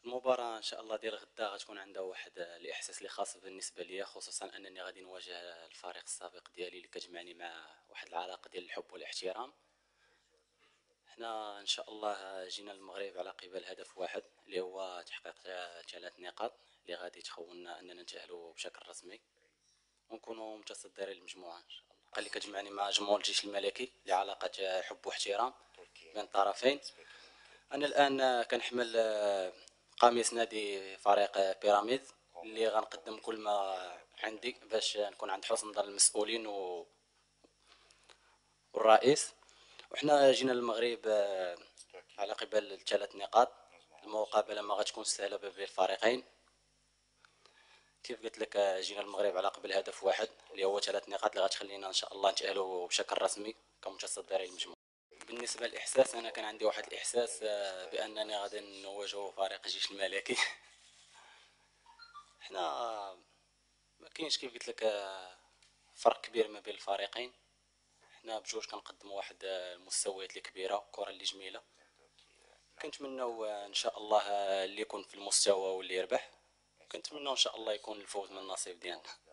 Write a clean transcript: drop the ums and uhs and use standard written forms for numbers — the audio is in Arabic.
المباراة ان شاء الله ديال غدا غتكون عندها واحد الاحساس اللي خاص بالنسبة ليا، خصوصا انني غادي نواجه الفريق السابق ديالي اللي كتجمعني مع واحد العلاقة ديال الحب والاحترام. حنا ان شاء الله جينا للمغرب على قبل هدف واحد اللي هو تحقيق 3 نقاط اللي غادي تخولنا اننا نتأهلوا بشكل رسمي ونكونوا متصدرين المجموعة ان شاء الله. اللي كتجمعني مع جمهور الجيش الملكي لعلاقة حب واحترام بين الطرفين. انا الان كنحمل قميص نادي فريق بيراميد اللي غنقدم كل ما عندي باش نكون عند حسن ظن المسؤولين والرئيس. وحنا جينا للمغرب على قبل 3 نقاط. المقابله ما غتكون سهله بين الفريقين. كيف قلت لك جينا للمغرب على قبل هدف واحد اللي هو 3 نقاط اللي غتخلينا ان شاء الله نتأهلوا بشكل رسمي كمتصدرين المجموعه. بالنسبه للاحساس انا كان عندي واحد الاحساس بانني غادي نواجه فريق الجيش الملكي. حنا ما كاينش كيف قلت لك فرق كبير ما بين الفريقين. حنا بجوج كنقدموا واحد المستويات اللي كبيره كره اللي جميله. كنتمناو ان شاء الله اللي يكون في المستوى واللي يربح. كنتمناو ان شاء الله يكون الفوز من النصيب ديالنا.